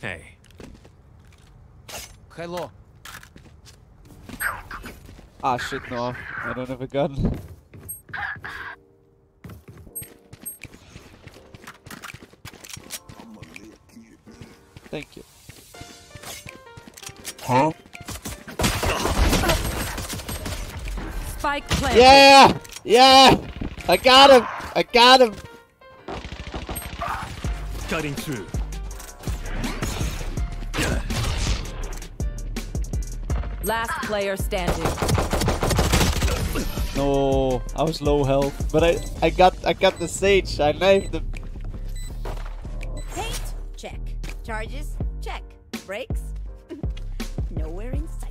Hey. Hello. Ah shit, no. I don't have a gun. Thank you. Huh? Spike planted. Yeah! Yeah! I got him! I got him! Cutting through. Last player standing. No, I was low health, but I got the sage. I knifed him. Paint? Check. Charges? Check. Brakes? Nowhere in sight.